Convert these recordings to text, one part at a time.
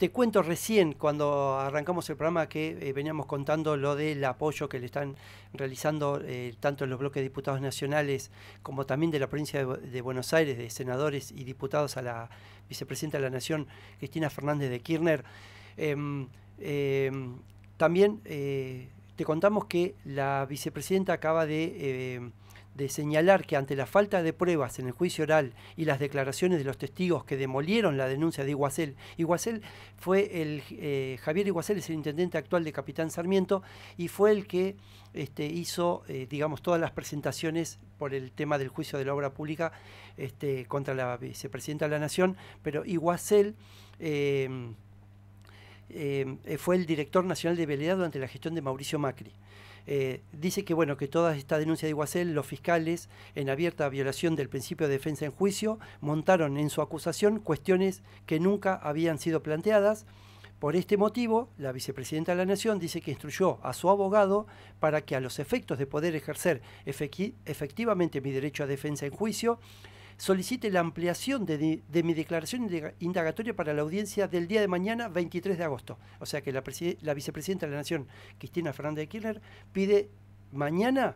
Te cuento recién, cuando arrancamos el programa, que veníamos contando lo del apoyo que le están realizando tanto en los bloques de diputados nacionales como también de la provincia de Buenos Aires, de senadores y diputados, a la vicepresidenta de la Nación, Cristina Fernández de Kirchner. Em, em, También te contamos que la vicepresidenta acaba de señalar que ante la falta de pruebas en el juicio oral y las declaraciones de los testigos que demolieron la denuncia de Iguacel. Javier Iguacel es el intendente actual de Capitán Sarmiento y fue el que hizo, digamos, todas las presentaciones por el tema del juicio de la obra pública contra la vicepresidenta de la Nación, pero Iguacel fue el director nacional de Vialidad durante la gestión de Mauricio Macri. Dice que bueno, que toda esta denuncia de Iguacel, los fiscales, en abierta violación del principio de defensa en juicio, montaron en su acusación cuestiones que nunca habían sido planteadas. Por este motivo, la vicepresidenta de la Nación dice que instruyó a su abogado para que, a los efectos de poder ejercer efectivamente mi derecho a defensa en juicio, solicite la ampliación de mi declaración indagatoria para la audiencia del día de mañana, 23 de agosto. O sea que la vicepresidenta de la Nación, Cristina Fernández de Kirchner, pide mañana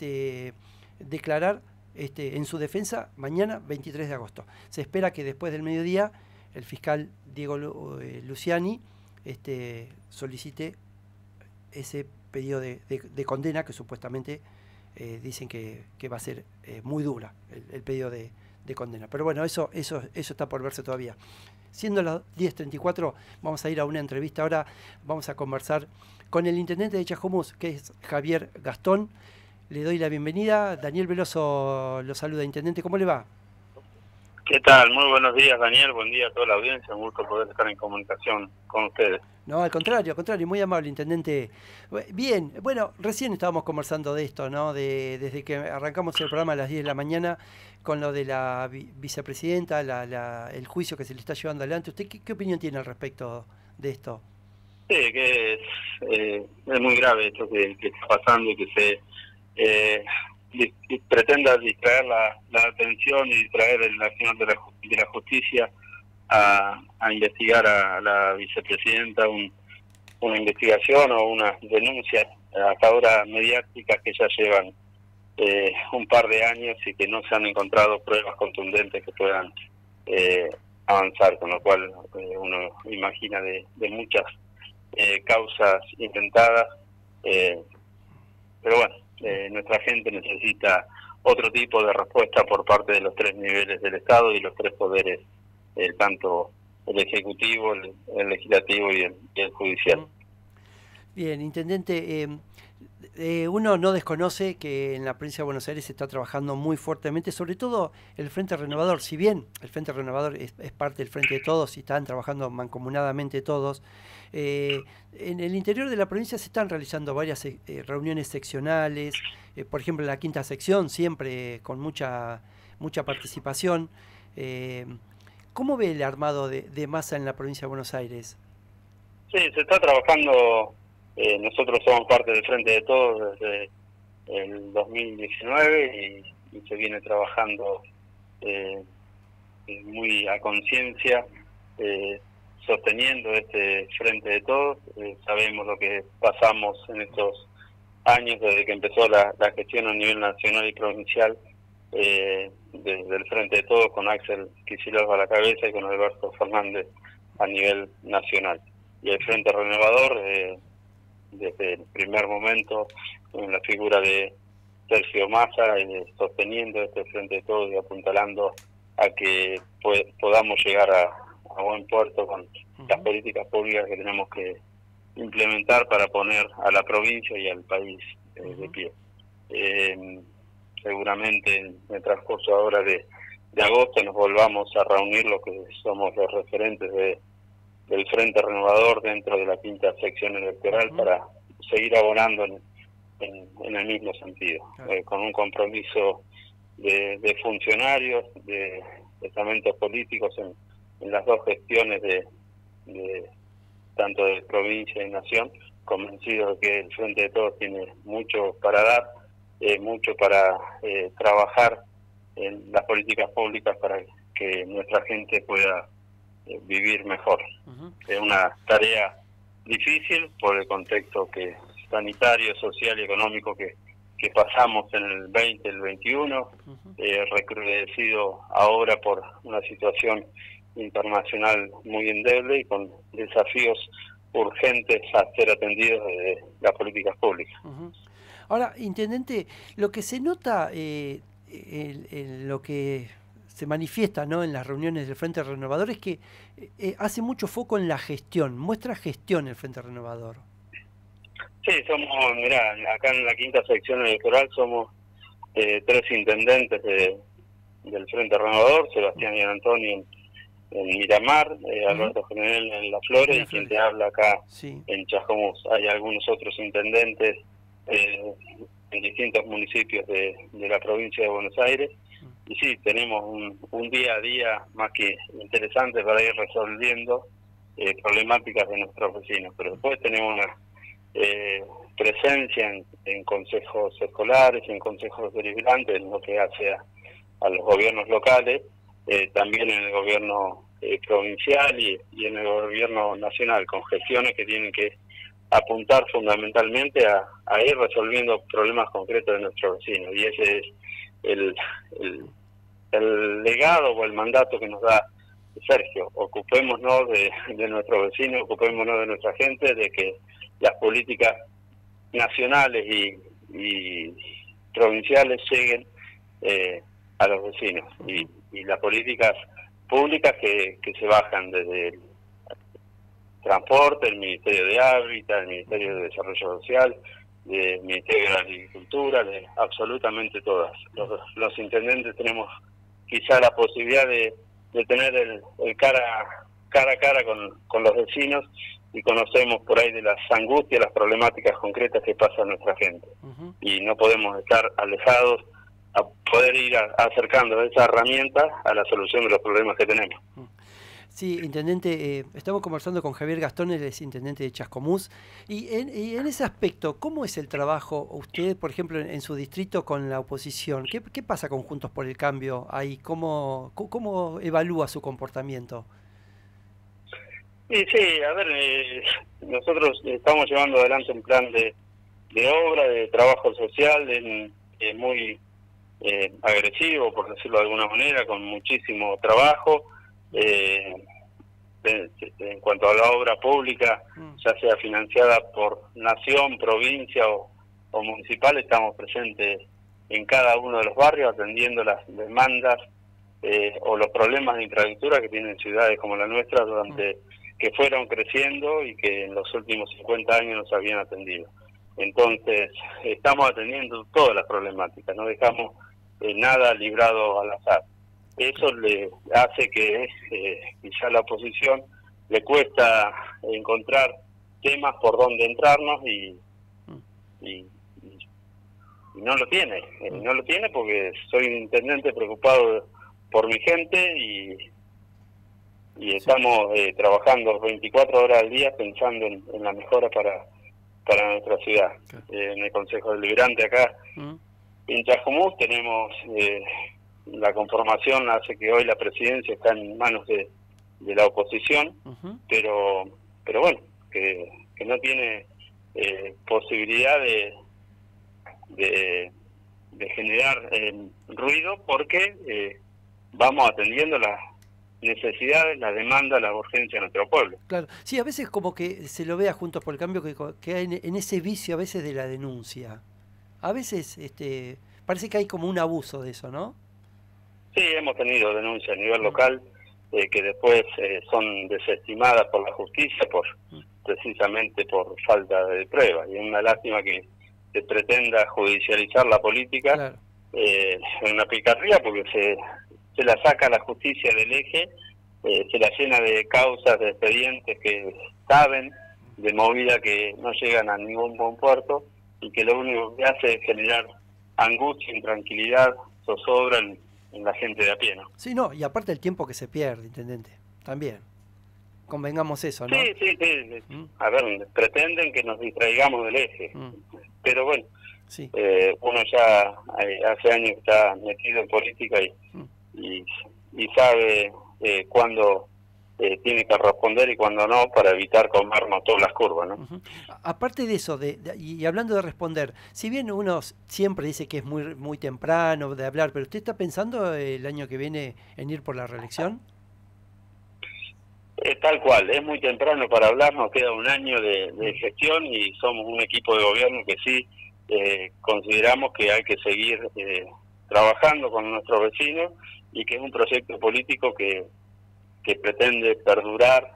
declarar en su defensa mañana, 23 de agosto. Se espera que después del mediodía el fiscal Diego Luciani solicite ese pedido de condena que supuestamente dicen que va a ser muy dura el pedido de condena. Pero bueno, eso está por verse todavía. Siendo las 10:34, vamos a ir a una entrevista. Ahora vamos a conversar con el intendente de Chascomús, que es Javier Gastón. Le doy la bienvenida. Daniel Veloso lo saluda. Intendente, ¿cómo le va? ¿Qué tal? Muy buenos días, Daniel. Buen día a toda la audiencia. Un gusto poder estar en comunicación con ustedes. No, al contrario, muy amable, intendente. Bien, bueno, recién estábamos conversando de esto, ¿no? Desde que arrancamos el programa a las 10 de la mañana con lo de la vicepresidenta, el juicio que se le está llevando adelante. ¿Usted qué opinión tiene al respecto de esto? Sí, que es muy grave esto que está pasando y que se pretenda distraer la atención y distraer el acción de la justicia a investigar a la vicepresidenta, una investigación o una denuncia hasta ahora mediáticas que ya llevan un par de años y que no se han encontrado pruebas contundentes que puedan avanzar, con lo cual uno imagina de muchas causas intentadas, pero bueno, nuestra gente necesita otro tipo de respuesta por parte de los tres niveles del Estado y los tres poderes, tanto el Ejecutivo, el Legislativo y el Judicial. Bien, intendente, uno no desconoce que en la provincia de Buenos Aires se está trabajando muy fuertemente, sobre todo el Frente Renovador. Si bien el Frente Renovador es parte del Frente de Todos y están trabajando mancomunadamente todos, en el interior de la provincia se están realizando varias reuniones seccionales, por ejemplo en la quinta sección, siempre con mucha participación. ¿Cómo ve el armado de masa en la provincia de Buenos Aires? Sí, se está trabajando. Nosotros somos parte del Frente de Todos desde el 2019 y se viene trabajando muy a conciencia, sosteniendo este Frente de Todos. Sabemos lo que pasamos en estos años desde que empezó la gestión a nivel nacional y provincial, desde el Frente de Todos, con Axel Kicillof a la cabeza y con Alberto Fernández a nivel nacional. Y el Frente Renovador, desde el primer momento, en la figura de Sergio Massa, sosteniendo este Frente de Todos y apuntalando a que podamos llegar a buen puerto con las políticas públicas que tenemos que implementar para poner a la provincia y al país de pie. Seguramente en el transcurso ahora de agosto nos volvamos a reunir los que somos los referentes del Frente Renovador dentro de la quinta sección electoral para seguir abonando en el mismo sentido, con un compromiso de funcionarios, de estamentos políticos en las dos gestiones de tanto de provincia y nación, convencidos de que el Frente de Todos tiene mucho para dar, mucho para trabajar en las políticas públicas para que nuestra gente pueda vivir mejor. Es una tarea difícil por el contexto sanitario, social y económico que pasamos en el 20, el 21, recrudecido ahora por una situación internacional muy endeble y con desafíos urgentes a ser atendidos desde las políticas públicas. Ahora, intendente, lo que se nota, lo que se manifiesta, ¿no?, en las reuniones del Frente Renovador es que hace mucho foco en la gestión, muestra gestión el Frente Renovador. Sí, somos, mirá, acá en la quinta sección electoral somos 3 intendentes del Frente Renovador, Sebastián y Antonio en Miramar, Alberto General en Las Flores, y quien te habla acá en Chascomús. Hay algunos otros intendentes en distintos municipios de la provincia de Buenos Aires, y sí, tenemos un día a día más que interesante para ir resolviendo problemáticas de nuestros vecinos, pero después tenemos una presencia en consejos escolares, en consejos deliberantes, en lo que hace a los gobiernos locales, también en el gobierno provincial y en el gobierno nacional, con gestiones que tienen que apuntar fundamentalmente a ir resolviendo problemas concretos de nuestros vecinos, y ese es el legado o el mandato que nos da Sergio. Ocupémonos de nuestros vecinos, ocupémonos de nuestra gente, de que las políticas nacionales y provinciales lleguen a los vecinos, y las políticas públicas que se bajan desde el transporte, el Ministerio de Hábitat, el Ministerio de Desarrollo Social, el Ministerio de Agricultura, de absolutamente todas. Los intendentes tenemos quizá la posibilidad de tener el cara a cara con los vecinos, y conocemos por ahí de las angustias, las problemáticas concretas que pasa a nuestra gente. Y no podemos estar alejados a poder ir acercando esa herramienta a la solución de los problemas que tenemos. Sí, intendente, estamos conversando con Javier Gastón, él es intendente de Chascomús, y en ese aspecto, ¿cómo es el trabajo usted, por ejemplo, en su distrito con la oposición? ¿Qué pasa con Juntos por el Cambio ahí? ¿Cómo evalúa su comportamiento? Sí, a ver, nosotros estamos llevando adelante un plan de obra, de trabajo social, muy agresivo, por decirlo de alguna manera, con muchísimo trabajo. En cuanto a la obra pública, ya sea financiada por nación, provincia o municipal, estamos presentes en cada uno de los barrios atendiendo las demandas o los problemas de infraestructura que tienen ciudades como la nuestra que fueron creciendo y que en los últimos 50 años nos habían atendido. Entonces, estamos atendiendo todas las problemáticas, no dejamos nada librado al azar. Eso le hace que quizá a la oposición le cuesta encontrar temas por donde entrarnos y no lo tiene. No lo tiene porque soy un intendente preocupado por mi gente y estamos trabajando 24 horas al día pensando en la mejora para nuestra ciudad. En el Consejo Deliberante acá en Chascomús tenemos la conformación, hace que hoy la presidencia está en manos de la oposición, pero bueno, que no tiene posibilidad de generar ruido, porque vamos atendiendo las necesidades, las demandas, las urgencias de nuestro pueblo. Claro, sí, a veces como que se lo ve a Juntos por el Cambio que hay en ese vicio a veces de la denuncia. A veces parece que hay como un abuso de eso, ¿no? Sí, hemos tenido denuncias a nivel local que después son desestimadas por la justicia precisamente por falta de pruebas, y es una lástima que se pretenda judicializar la política. Claro. Es una picardía porque se la saca la justicia del eje, se la llena de causas, de expedientes que saben, de movida que no llegan a ningún buen puerto, y que lo único que hace es generar angustia, intranquilidad, zozobra en la gente de a pie, ¿no? Sí, no, y aparte el tiempo que se pierde, intendente, también. Convengamos eso, ¿no? Sí. A ver, pretenden que nos distraigamos del eje, pero bueno, sí. Uno ya hace años está metido en política y sabe cuándo tiene que responder y cuando no, para evitar comernos todas las curvas, ¿no? Aparte de eso, y hablando de responder, si bien uno siempre dice que es muy temprano de hablar, pero ¿usted está pensando el año que viene en ir por la reelección? Tal cual, es muy temprano para hablar, nos queda un año de gestión y somos un equipo de gobierno que sí consideramos que hay que seguir trabajando con nuestros vecinos y que es un proyecto político que pretende perdurar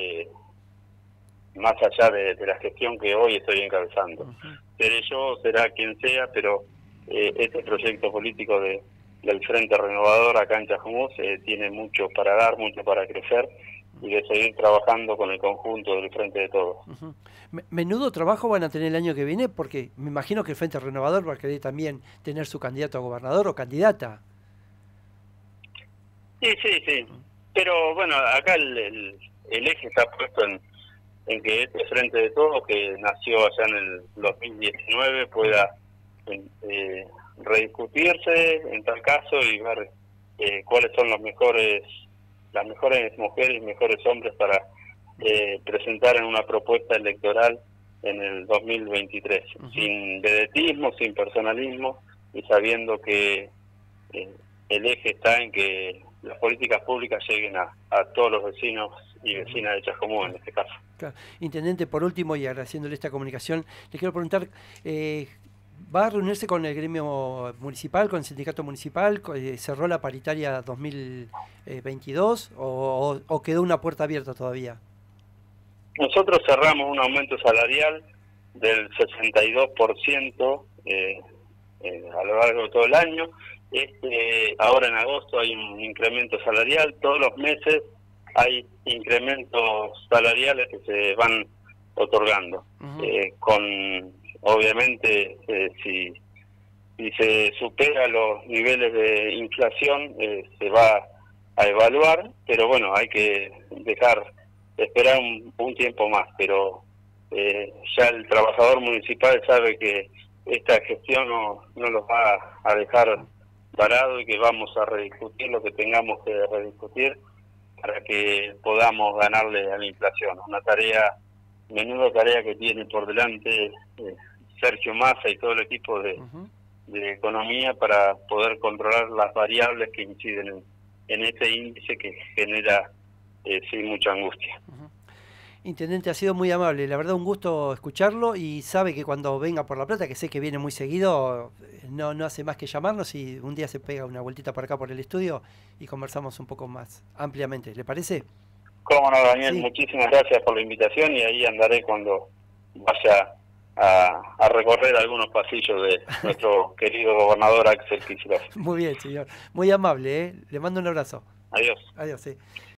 más allá de la gestión que hoy estoy encabezando. Seré yo, será quien sea, pero este proyecto político del Frente Renovador acá en Chascomús tiene mucho para dar, mucho para crecer y de seguir trabajando con el conjunto del Frente de Todos. Menudo trabajo van a tener el año que viene, porque me imagino que el Frente Renovador va a querer también tener su candidato a gobernador o candidata. Sí. Pero bueno, acá el eje está puesto en que este Frente de Todos, que nació allá en el 2019, pueda rediscutirse en tal caso y ver cuáles son las mejores mujeres y mejores hombres para presentar en una propuesta electoral en el 2023, sin vedetismo, sin personalismo y sabiendo que el eje está en que las políticas públicas lleguen a todos los vecinos y vecinas de Chascomús en este caso. Claro. Intendente, por último, y agradeciéndole esta comunicación, le quiero preguntar, ¿va a reunirse con el gremio municipal, con el sindicato municipal? ¿Cerró la paritaria 2022 o quedó una puerta abierta todavía? Nosotros cerramos un aumento salarial del 62% a lo largo de todo el año. Ahora en agosto hay un incremento salarial, todos los meses hay incrementos salariales que se van otorgando. Obviamente, si se supera los niveles de inflación, se va a evaluar, pero bueno, hay que esperar un tiempo más, pero ya el trabajador municipal sabe que esta gestión no los va a dejar parado y que vamos a rediscutir lo que tengamos que rediscutir para que podamos ganarle a la inflación. Una menuda tarea que tiene por delante Sergio Massa y todo el equipo de economía para poder controlar las variables que inciden en este índice que genera sí mucha angustia. Intendente, ha sido muy amable, la verdad un gusto escucharlo y sabe que cuando venga por La Plata, que sé que viene muy seguido, no hace más que llamarnos y un día se pega una vueltita por acá por el estudio y conversamos un poco más ampliamente, ¿le parece? Cómo no, Daniel, Sí. Muchísimas gracias por la invitación y ahí andaré cuando vaya a recorrer algunos pasillos de nuestro querido gobernador Axel Kicillof. Muy bien, señor, muy amable, le mando un abrazo. Adiós. Adiós.